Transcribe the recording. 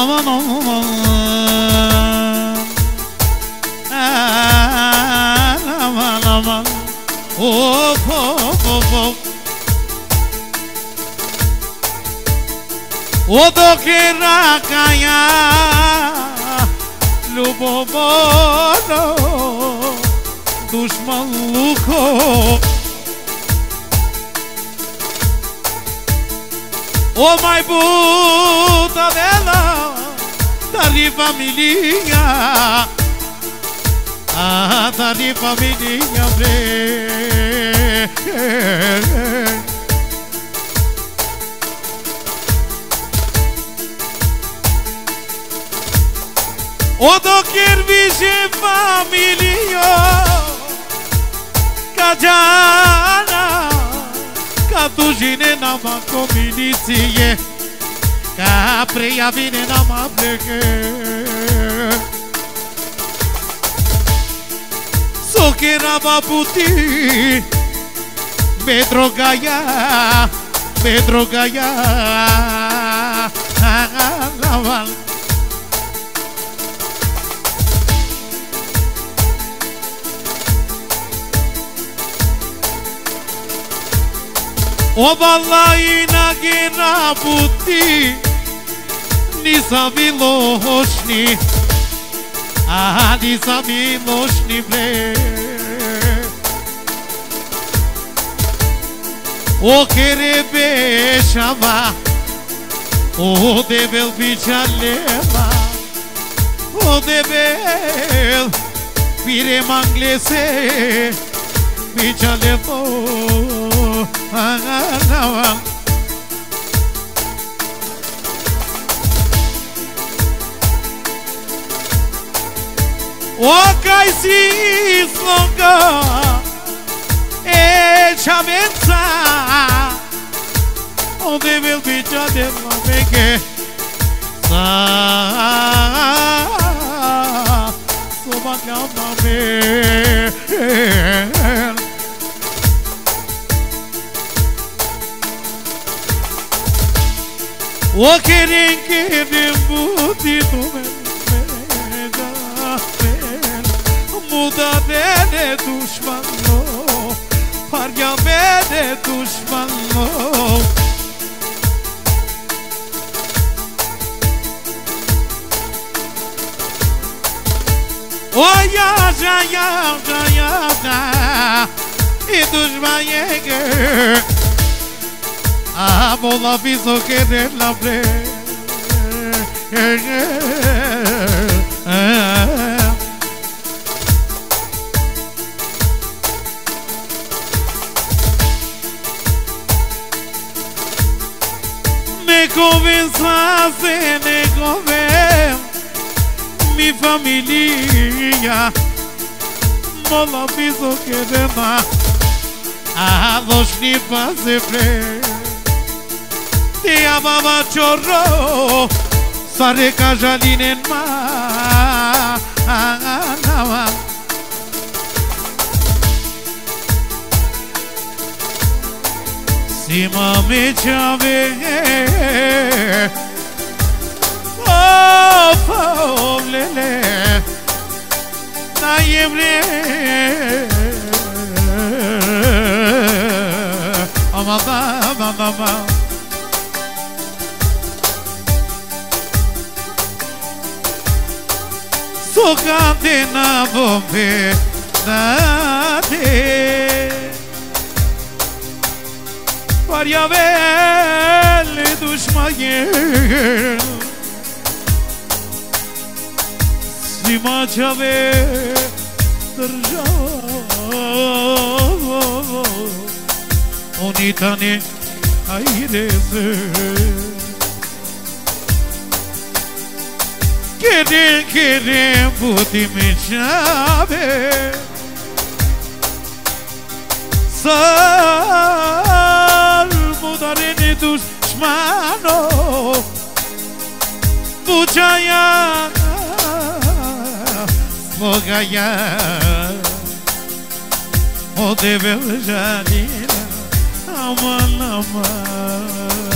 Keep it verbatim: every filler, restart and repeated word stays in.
aman aman aman aman of of of of o doke rakaya ljubomono dušmanluko o mai puta dela dari família ah dari família bre o do quer vice família kajana Κατουζίνε να μ' ακομινήσιε Καπρία βίνε να μ' απλεκέ Σοκέρα παπούτι Με τροκαγιά Με τροκαγιά O vallahi na gina puti Nisa vilošni A nisa vilošni bre O kere bešava O debel bičaleva O debel Pire manglese Bičalevo O kaj si sloga E čavenca O debel bića dela veke Sa Soba gama me O querem, querem buti do Muda bene düşmanlo Parya bene düşmanlo O yaşa yaşa yaşa E düşman yege Ah, mola piso querer la bre Me convençasse, me conven Mi família Mola piso querer ma Ah, dos ni pase bre Te amava ciorro Sare cajaline în mama Si mame ceave Oh, oh, lele Na evre Amada, amada, amada Socate na bombe Nade Varia vele dușmaie Si maceave Drja Unitane Aireze Querem, querem, puti me chave Să-l mudare ne dușmano Buceaia Slogaia O de beljanina Aman, aman